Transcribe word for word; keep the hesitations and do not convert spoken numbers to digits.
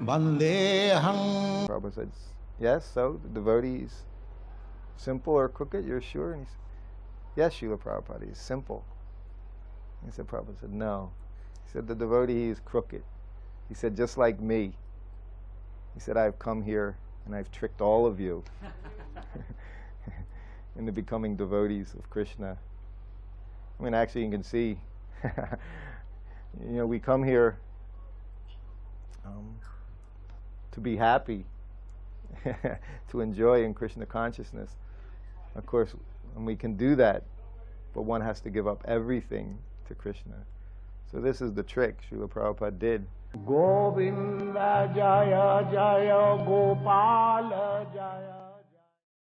Vandeham. Prabhupada said, yes, so the devotees, simple or crooked, you're sure? And he said, yes, Srila Prabhupada, he's simple. He said, Prabhupada said, no. He said, the devotee is crooked. He said, just like me. He said, I've come here and I've tricked all of you into becoming devotees of Krishna. I mean, actually, you can see, you know, we come here um, to be happy, to enjoy in Krishna consciousness. Of course, and we can do that, but one has to give up everything to Krishna. So this is the trick Srila Prabhupada did. Govinda Jaya Jaya Gopala Jaya.